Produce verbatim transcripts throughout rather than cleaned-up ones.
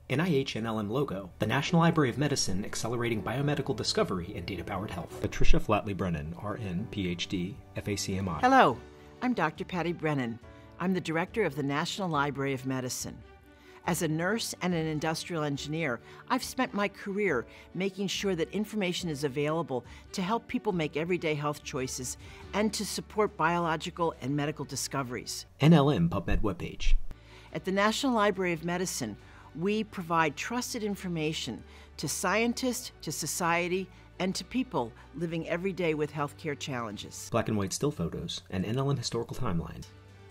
N I H N L M logo, the National Library of Medicine accelerating biomedical discovery and data-powered health. Patricia Flatley Brennan, R N, P H D, F A C M I. Hello, I'm Doctor Patti Brennan. I'm the director of the National Library of Medicine. As a nurse and an industrial engineer, I've spent my career making sure that information is available to help people make everyday health choices and to support biological and medical discoveries. N L M PubMed webpage. At the National Library of Medicine, we provide trusted information to scientists, to society, and to people living every day with healthcare challenges. Black and white still photos and N L M historical timelines.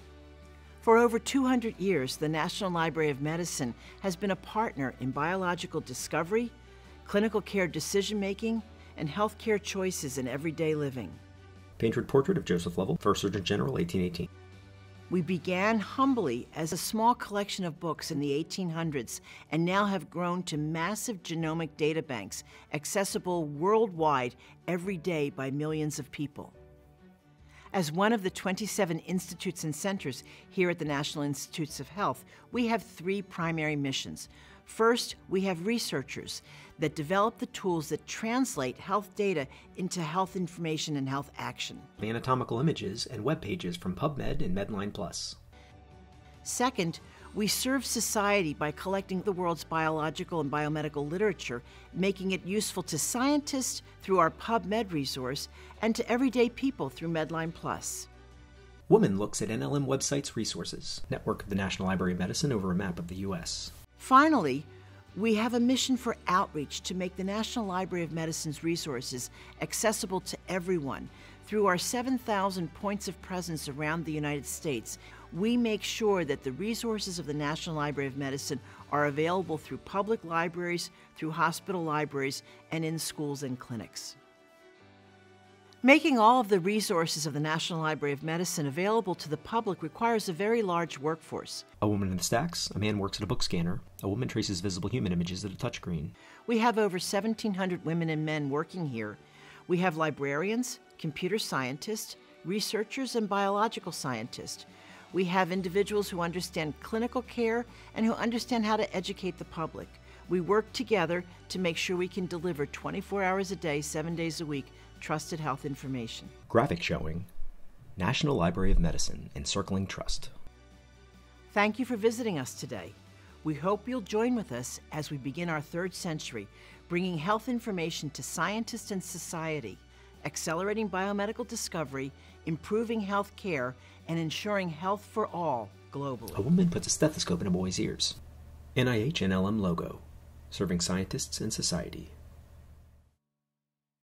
For over two hundred years, the National Library of Medicine has been a partner in biological discovery, clinical care decision-making, and healthcare choices in everyday living. Painted portrait of Joseph Lovell, First Surgeon General, eighteen eighteen. We began humbly as a small collection of books in the eighteen hundreds and now have grown to massive genomic databanks accessible worldwide every day by millions of people. As one of the twenty-seven institutes and centers here at the National Institutes of Health, we have three primary missions. First, we have researchers that develop the tools that translate health data into health information and health action. The anatomical images and web pages from PubMed and MedlinePlus. Second, we serve society by collecting the world's biological and biomedical literature, making it useful to scientists through our PubMed resource and to everyday people through MedlinePlus. Woman looks at N L M websites resources, network of the National Library of Medicine over a map of the U S. Finally, we have a mission for outreach to make the National Library of Medicine's resources accessible to everyone. Through our seven thousand points of presence around the United States, we make sure that the resources of the National Library of Medicine are available through public libraries, through hospital libraries, and in schools and clinics. Making all of the resources of the National Library of Medicine available to the public requires a very large workforce. A woman in the stacks, a man works at a book scanner, a woman traces visible human images at a touchscreen. We have over seventeen hundred women and men working here. We have librarians, computer scientists, researchers, and biological scientists. We have individuals who understand clinical care and who understand how to educate the public. We work together to make sure we can deliver twenty-four hours a day, seven days a week, trusted health information. Graphic showing National Library of Medicine Encircling Trust. Thank you for visiting us today. We hope you'll join with us as we begin our third century, bringing health information to scientists and society, accelerating biomedical discovery, improving health care, and ensuring health for all globally. A woman puts a stethoscope in a boy's ears. N I H N L M logo, serving scientists and society.